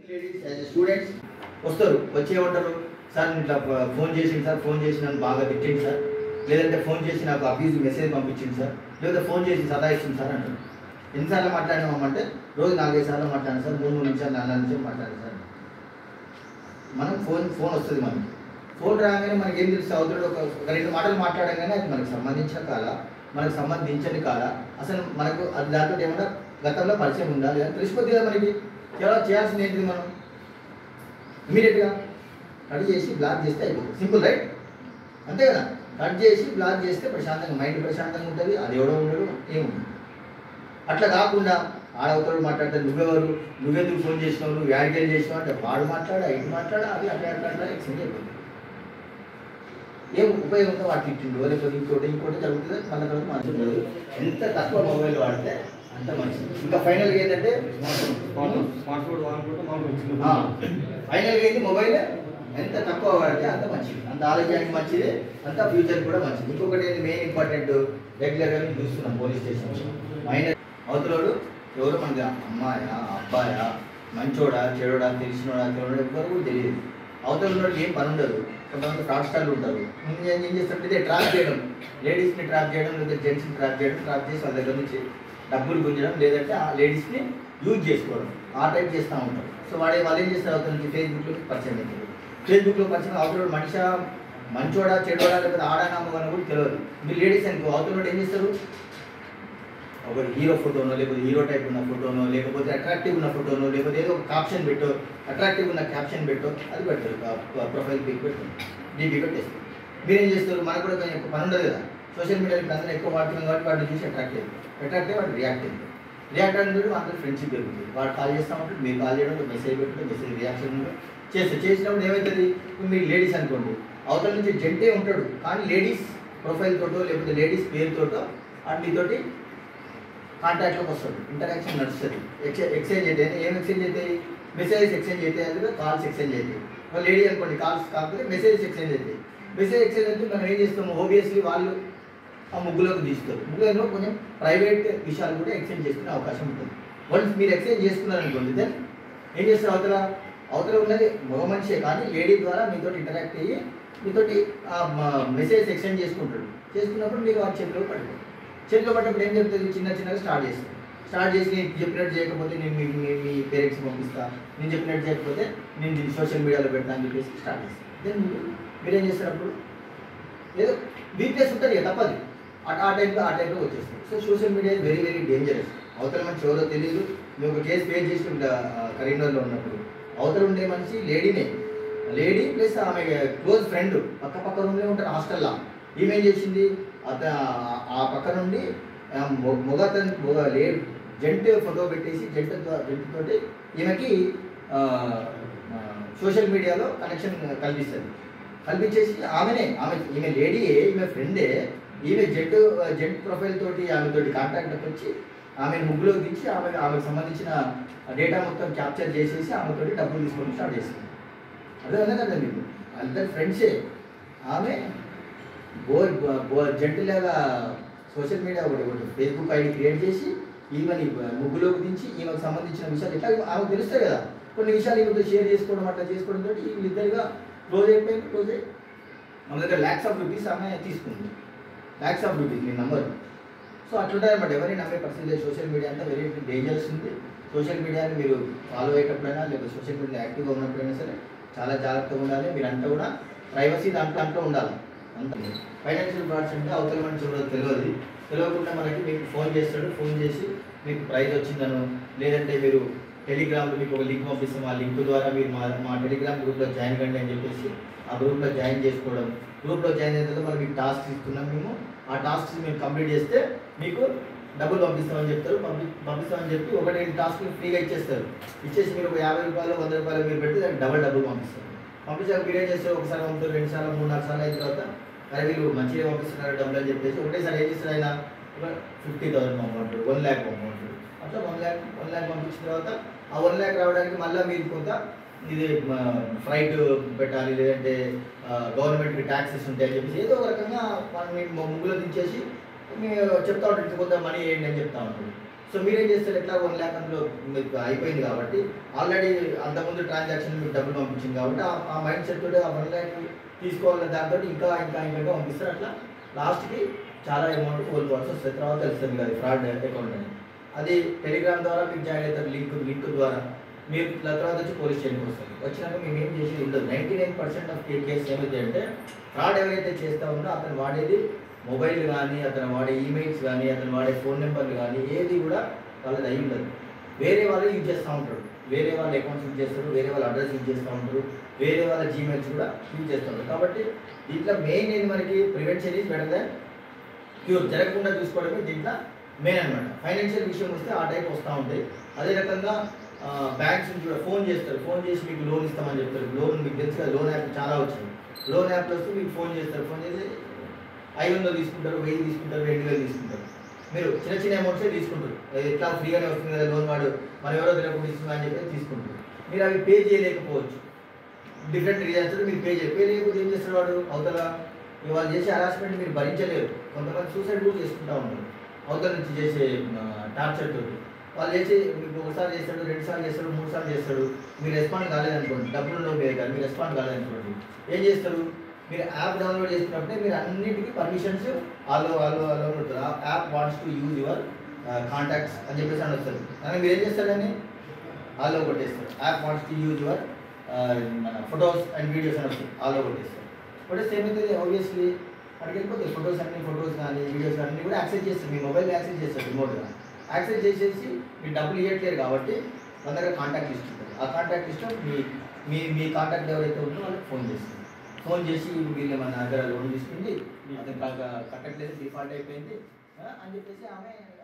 Ladies as students వస్తారు, వచ్చే ఉంటారు సార్ ఇట్లా ఫోన్ చేసింది సార్, ఫోన్ చేసి నన్ను బాగా తిట్టింది సార్, లేదంటే ఫోన్ చేసి నాకు అబ్యూజ్ మెసేజ్ పంపించింది సార్, లేదా ఫోన్ చేసి సతాయిస్తుంది సార్ అంటారు. ఎన్నిసార్లు మాట్లాడినామంటే రోజు 4-5 సార్లు మాట్లాడాను సార్, 3 నిమిషాలు 4 నిమిషాలు మాట్లాడాను సార్. మనం ఫోన్ వస్తుంది మనకి, ఫోన్ రాగానే మనకి ఏం తెలుసు అవుతాడు, ఒక 2 మాటలు మాట్లాడగానే అది మనకు సంబంధించిన కాదా, మనకు సంబంధించని కాదా, అసలు మనకు అది దాంతో ఏమన్నా గతంలో పరిచయం ఉండాలి అని తెలిసిపోతుంది కదా మనకి. చేయాల్సింది ఏంటిది, మనం ఇమీడియట్గా కట్ చేసి బ్లాక్ చేస్తే అయిపోతుంది. సింపుల్ రైట్, అంతే కదా. కట్ చేసి బ్లాక్ చేస్తే ప్రశాంతంగా, మైండ్ ప్రశాంతంగా ఉంటుంది, అది ఎవడో ఉండడు ఏముండదు. అట్లా కాకుండా ఆడవుతాడు మాట్లాడతాడు, నువ్వెవరు, నువ్వెందుకు ఫోన్ చేసినావు, నువ్వు యాడికేం చేసినావు అంటే వాడు మాట్లాడా ఇటు మాట్లాడా అది అట్లా ఎక్స్చేంజ్ అయిపోతుంది. ఏం ఉపయోగంతో వాటి ఇట్టిండు లేకపోతే ఇంకోటి జరుగుతుంది. మళ్ళీ తర్వాత మంచిది. ఎంత తక్కువ మొబైల్ వాడితే అంత మంచిది. ఇంకా ఫైనల్గా ఏంటంటే ఫైనల్గా ఏంటి, మొబైల్ ఎంత తక్కువ వాడితే అంత మంచిది, అంత ఆరోగ్యానికి మంచిది, అంత ఫ్యూచర్ కూడా మంచిది. ఇంకొకటి ఏంటి మెయిన్ ఇంపార్టెంట్, రెగ్యులర్గా చూస్తున్నాం పోలీస్ స్టేషన్ మైనర్ అవతలోడు ఎవరు మనకి అమ్మాయా అబ్బాయా మంచోడా చెడోడా తెలిసినోడా తెలియడా ఎవ్వరు కూడా తెలియదు. అవతల ఉన్నోడికి ఏం పని ఉండదు. కొంతమంది ఫ్రాడ్ స్టార్లు ఉంటారు. ఏం చేస్తుంటే ట్రాప్ చేయడం, లేడీస్ని ట్రాప్ చేయడం, లేదా జెంట్స్ని ట్రాప్ చేయడం, ట్రాప్ చేసి వాళ్ళ దగ్గర నుంచి డబ్బులు గుంజడం, లేదంటే ఆ లేడీస్ని యూజ్ చేసుకోవడం, ఆ టైప్ చేస్తూ ఉంటారు. సో వాళ్ళు ఏం చేస్తారు, అవతల నుంచి ఫేస్బుక్లో పరిచయం అవుతారు. ఫేస్బుక్లో పరిచయం అవతల మనిషి మంచోడా చెడోడా లేకపోతే ఆడానామో అని కూడా తెలియదు. మీరు లేడీస్ అనుకో, అవతల ఏం చేస్తారు, ఒక హీరో ఫోటోనో లేకపోతే హీరో టైప్ ఉన్న ఫోటోనో లేకపోతే అట్రాక్టివ్ ఉన్న ఫోటోనో లేకపోతే ఏదో ఒక క్యాప్షన్ పెట్టో, అట్రాక్టివ్ ఉన్న క్యాప్షన్ పెట్టో అది పెడతారు, ప్రొఫైల్ పిక్ పెట్టు, డీపీ పెట్టేస్తారు. మీరేం చేస్తారు, మనకు కూడా కొంచెం పని ఉండదు కదా, సోషల్ మీడియాలో ఇప్పుడు అందరూ ఎక్కువ వాడుతున్నాం కాబట్టి వాటిని చూసి అట్రాక్ట్ అయ్యి వాడు రియాక్ట్ అయిపోయి అందరూ ఫ్రెండ్షిప్ పెరుగుతుంది. వాడు కాల్ చేస్తూ ఉంటాడు, మీరు కాల్ చేయడం, మెసేజ్ పెట్టడం, మెసేజ్ రియాక్షన్ చేసినప్పుడు ఏమవుతుంది, మీరు లేడీస్ అనుకోండి, అవతల నుంచి జెంటే ఉంటాడు కానీ లేడీస్ ప్రొఫైల్ తోటో లేకపోతే లేడీస్ పేరుతోటో మీతోటి కాంటాక్ట్లోకి వస్తాడు, ఇంటరాక్షన్ నడుస్తుంది, ఎక్స్చేంజ్ అయితే ఏం ఎక్స్చేంజ్ అవుతాయి, మెసేజెస్ ఎక్స్చేంజ్ అవుతాయి, అందులో కాల్స్ ఎక్స్చేంజ్ అవుతాయి. లేడీ అనుకోండి, కాల్స్ కాకపోతే మెసేజెస్ ఎక్స్చేంజ్ అవుతాయి. మెసేజ్ ఎక్స్చేంజ్ అయితే మనం ఏం చేస్తాము, ఓబియస్లీ వాళ్ళు ఆ ముగ్గులోకి తీస్తారు. ముగ్గులో కొంచెం ప్రైవేట్ విషయాలు కూడా ఎక్స్చేంజ్ చేసుకునే అవకాశం ఉంటుంది. వన్స్ మీరు ఎక్స్చేంజ్ చేసుకున్నారనుకోండి, దెన్ ఏం చేస్తారు, అవతల ఉన్నది మగ మనిషే కానీ లేడీ ద్వారా మీతో ఇంటరాక్ట్ అయ్యి మీతోటి మెసేజ్ ఎక్స్చేంజ్ చేసుకున్నప్పుడు మీరు ఆ చేతిలో పట్టుకోండి. చేతిలో పడ్డప్పుడు ఏం చెప్తుంది, చిన్నగా స్టార్ట్ చేసి నేను చెప్పినట్టు చేయకపోతే నేను మీ పేరెంట్స్కి పంపిస్తా, నేను చెప్పినట్టు చేయకపోతే నేను దీన్ని సోషల్ మీడియాలో పెడతా అని చెప్పేసి స్టార్ట్ చేస్తాను. దెన్ మీరేం చేస్తారు, అప్పుడు ఏదో వీక్నెస్ ఉంటుంది కదా, తప్పది, ఆ టైంలో వచ్చేస్తుంది. So social media very very dangerous. అవతల మనిషి ఎవరో తెలియదు. మేము ఒక కేసు ఫేస్ చేసి కరీంనగర్లో ఉన్నప్పుడు అవతల ఉండే మనిషి లేడీ ప్లస్ ఆమె క్లోజ్ ఫ్రెండ్ పక్క రూమ్లో ఉంటారు హాస్టల్లో. ఈమె ఏం చేసింది, ఆ పక్క నుండి జెంట్ ఫోటో పెట్టేసి జెంట్ తోటి ఈమెకి సోషల్ మీడియాలో కనెక్షన్ కల్పించేసి ఈమె లేడీయే, ఈమె ఫ్రెండే, ఈమె జెంట్ ప్రొఫైల్ తోటి ఆమెతోటి కాంటాక్ట్కి వచ్చి ఆమెను ముగ్గులోకి దించి ఆమెకు సంబంధించిన డేటా మొత్తం క్యాప్చర్ చేసేసి ఆమెతోటి డబ్బులు తీసుకొని స్టార్ట్ చేస్తుంది. అదే కదా మీకు అందరు ఫ్రెండ్సే. ఆమె జంటలాగా సోషల్ మీడియా ఒకటి ఫేస్బుక్ ఐడి క్రియేట్ చేసి ఈమెని ముగ్గులోకి దించి ఈమెకు సంబంధించిన విషయాలు ఎట్లా ఆమెకు తెలుస్తాయి కదా, కొన్ని విషయాలు ఈమెతో షేర్ చేసుకోవడం, అట్లా చేసుకోవడంతో వీళ్ళిద్దరుగా క్లోజ్ అయ్యి మన దగ్గర lakhs of rupees ఆమె తీసుకుంది, lakhs of rupees మీ నంబర్. సో అట్లుంటాయి అన్నమాట. ఎవరిని నమ్మే పర్సెంటేజ్ సోషల్ మీడియా అంతా వెరీ డేంజరస్ ఉంది. సోషల్ మీడియాని మీరు ఫాలో అయ్యేటప్పుడైనా లేకపోతే సోషల్ మీడియా యాక్టివ్గా ఉన్నప్పుడైనా సరే చాలా జాగ్రత్తగా ఉండాలి. మీరంతా కూడా ప్రైవసీ దాంట్లో ఉండాలి. అంత ఫైనాన్షియల్ ఫ్రాడ్స్ అంటే అవతల మనిషి కూడా తెలియకుండా మనకి మీకు ఫోన్ చేసి మీకు ప్రైజ్ వచ్చిందను, లేదంటే మీరు టెలిగ్రామ్లో మీకు ఒక లింక్ పంపిస్తాం, ఆ లింక్ ద్వారా మీరు మా టెలిగ్రామ్ గ్రూప్లో జాయిన్ కండి అని చెప్పేసి ఆ గ్రూప్లో జాయిన్ చేసుకోవడం. గ్రూప్లో జాయిన్ అయిన తర్వాత మీకు టాస్క్ ఇస్తున్నాం మేము, ఆ టాస్క్స్ మీరు కంప్లీట్ చేస్తే మీకు డబ్బులు పంపిస్తామని చెప్తారు. పంపిస్తామని చెప్పి 1-2 టాస్క్లు ఫ్రీగా ఇచ్చేస్తారు. ఇచ్చేసి మీరు ఒక 50 రూపాయలు 100 రూపాయలు మీరు పెడితే దానికి డబ్బులు పంపిస్తారు. పంపించాక మీరు ఏం చేస్తారు, ఒకసారి పంపుతారు, 2 సార్లు 3-4 సార్లు అయిన తర్వాత అరే వీళ్ళు మంచిగా పంపిస్తున్నారు డబ్బులు అని చెప్పేసి ఒకటేసారి ఏం చేస్తారు, ఆయన 50,000 పంపమంటారు, 1 lakh పంపమంటారు. అట్లా 1 lakh పంపించిన తర్వాత ఆ 1 lakh రావడానికి మళ్ళీ మీరు కొంత ఇది ఫ్రైట్ పెట్టాలి, లేదంటే గవర్నమెంట్కి ట్యాక్సెస్ ఉంటాయని చెప్పేసి ఏదో ఒక రకంగా మనం ముగ్గులో దించేసి మీరు చెప్తా ఉంటారు కొంత మనీ వేయండి అని చెప్తా ఉంటారు. సో మీరేం చేస్తారు, ఎట్లా 1 lakh అందులో మీకు అయిపోయింది కాబట్టి ఆల్రెడీ అంతకుముందు ట్రాన్సాక్షన్ మీకు డబ్బులు పంపించింది కాబట్టి ఆ మైండ్ సెట్ తోటి ఆ 1 lakh తీసుకోవాలనే దాంతో ఇంకా ఇంకా ఇంకా పంపిస్తారు. అట్లా లాస్ట్కి చాలా అమౌంట్ కోల్పోవాల్సి వస్తుంది. తర్వాత తెలుస్తుంది కదా ఫ్రాడ్ అకౌంట్ అని. అది టెలిగ్రామ్ ద్వారా మీకు జాయిన్ అవుతారు, లింక్ ద్వారా మీరు తర్వాత వచ్చి పోలీస్ స్టేషన్కి వస్తుంది. వచ్చినాక మేము ఏం చేసేది ఉండదు. 99% ఆఫ్ కేసెస్ ఏమైతే అంటే ఫ్రాడ్ ఎవరైతే చేస్తూ ఉందో అతను వాడేది మొబైల్ కానీ, అతను వాడే ఈమెయిల్స్ కానీ, అతను వాడే ఫోన్ నెంబర్లు కానీ ఏది కూడా వాళ్ళది అయి ఉండదు. వేరే వాళ్ళు యూజ్ చేస్తూ ఉంటారు, వేరే వాళ్ళ అకౌంట్స్ యూజ్ చేస్తారు, వేరే వాళ్ళ అడ్రస్ యూజ్ చేస్తూ ఉంటారు, వేరే వాళ్ళ జీమెయిల్స్ కూడా యూజ్ చేస్తూ ఉంటారు. కాబట్టి దీంట్లో మెయిన్ ఏది మనకి prevention is better than cure. జరగకుండా చూసుకోవడమే దీంట్లో మెయిన్ అనమాట. ఫైనాన్షియల్ విషయం వస్తే ఆ టైప్ వస్తూ ఉంటాయి. అదే రకంగా బ్యాంక్స్ నుంచి కూడా ఫోన్ చేస్తారు, ఫోన్ చేసి మీకు లోన్ ఇస్తామని చెప్తారు. లోన్ మీకు తెలుసు కదా, లోన్ యాప్ చాలా వచ్చింది. లోన్ యాప్లో వస్తే మీకు ఫోన్ చేస్తారు, ఫోన్ చేసి 500 తీసుకుంటారు, 1000 తీసుకుంటారు, 2000 తీసుకుంటారు. మీరు చిన్న చిన్న అమౌంట్సే తీసుకుంటారు. ఎట్లా ఫ్రీగానే వస్తుంది కదా లోన్, వాడు మనం ఎవరో తెలియకుండా ఇస్తున్నా అని చెప్పి తీసుకుంటారు. మీరు అవి పే చేయలేకపోవచ్చు, డిఫరెంట్ రీజన్స్ మీరు పే చేయలేకపోతే ఏం చేస్తారు వాడు అవతల. వాళ్ళు చేసే హరాస్మెంట్ మీరు భరించలేరు. కొంతమంది సూసైడ్ కూడా చేసుకుంటూ ఉంటారు అవతల నుంచి చేసే టార్చర్ తోటి. వాళ్ళు చేసి మీకు ఒకసారి చేస్తాడు, 2 సార్లు చేస్తాడు, 3 సార్లు చేస్తాడు. మీరు రెస్పాండ్ కాలేదనుకోండి, డబ్బులు కాదు, మీరు రెస్పాండ్ కాలేదనుకోండి, ఏం చేస్తారు, మీరు యాప్ డౌన్లోడ్ చేసుకున్నప్పుడే మీరు అన్నింటికి పర్మిషన్స్ అలో ఉంటుంది. ఆ app wants to use your contacts అని చెప్పేసి అని వస్తుంది. కానీ మీరు ఏం చేస్తారని ఆలో కొట్టేస్తారు. App wants to use your మన ఫొటోస్ అండ్ వీడియోస్ అని వస్తుంది, ఆలో కొట్టేస్తారు. ఫొటోస్ ఏమైతే ఆబ్వియస్లీ అక్కడికి వెళ్ళిపోతాయి. ఫొటోస్ కానీ వీడియోస్ కానీ కూడా యాక్సెస్ చేస్తారు, మీ మొబైల్ యాక్సెస్ చేస్తారు, రిమోట్గా యాక్సెస్ చేసేసి మీరు డబ్బులు ఇవ్వట్లేరు కాబట్టి మన దగ్గర కాంటాక్ట్ లిస్ట్ ఉంటుంది. ఆ కాంటాక్ట్ లిస్ట్లో మీ కాంటాక్ట్ ఎవరైతే ఉందో వాళ్ళకి ఫోన్ చేస్తారు. ఫోన్ చేసి వీళ్ళు మన దగ్గర లోన్ తీసుకుంది, అతను కట్టట్లేదు, డిఫాల్ట్ అయిపోయింది అని చెప్పేసి ఆమె